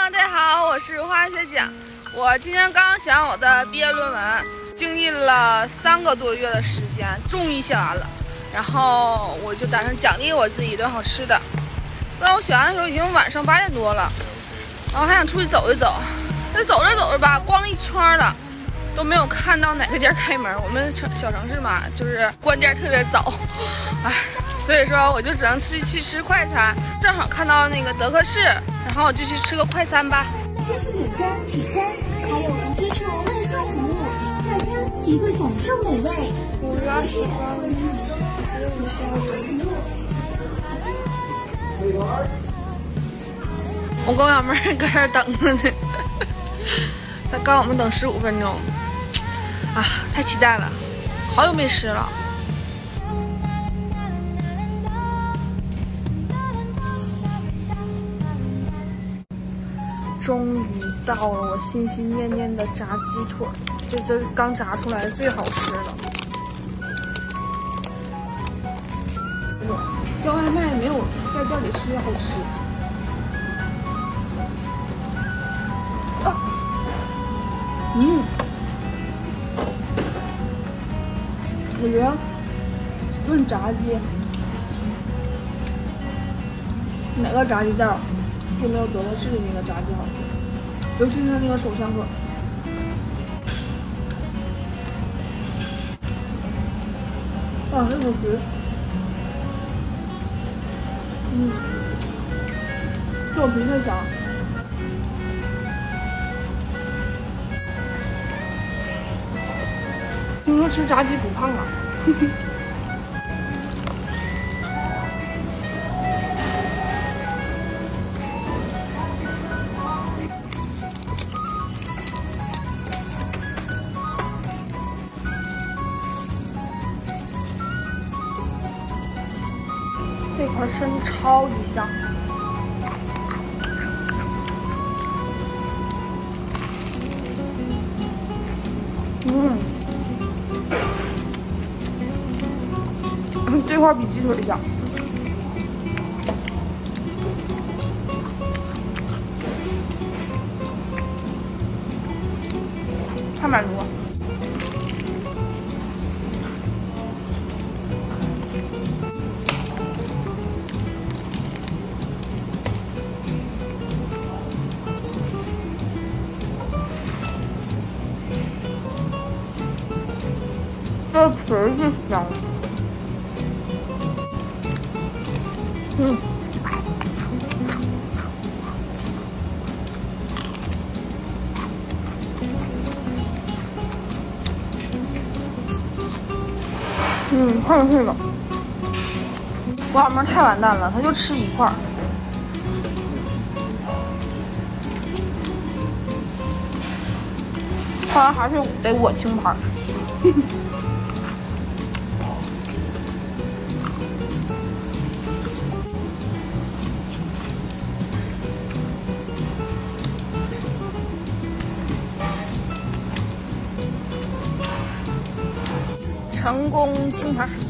大家好，我是花学讲。我今天刚写完我的毕业论文，经历了3个多月的时间，终于写完了。然后我就打算奖励我自己一顿好吃的。当我写完的时候已经晚上8点多了，然后还想出去走一走。这走着走着吧，逛了一圈了，都没有看到哪个店开门。我们小城市嘛，就是关店特别早，哎。所以说我就只能去吃快餐，正好看到那个德克士，然后我就去吃个快餐吧。 接触点餐、取餐，还有无接触外送服务，在家即可享受美味。 5月28日，我跟我小妹搁这等着呢，他刚我们等15分钟，啊，太期待了，好久没吃了。终于到了我心心念念的炸鸡腿，这刚炸出来最好吃了。叫外卖没有在店里吃的好吃。啊，我觉得炖炸鸡，哪个炸鸡店就没有德克士的那个炸鸡好吃，尤其是那个手枪腿。啊，这好吃。豆皮太香。听说吃炸鸡不胖啊。这块参超级香，这块比鸡腿香，太满足了。这皮儿是香，太脆了。我小妹太完蛋了，她就吃1块儿。后来还是得我清盘。成功清盘。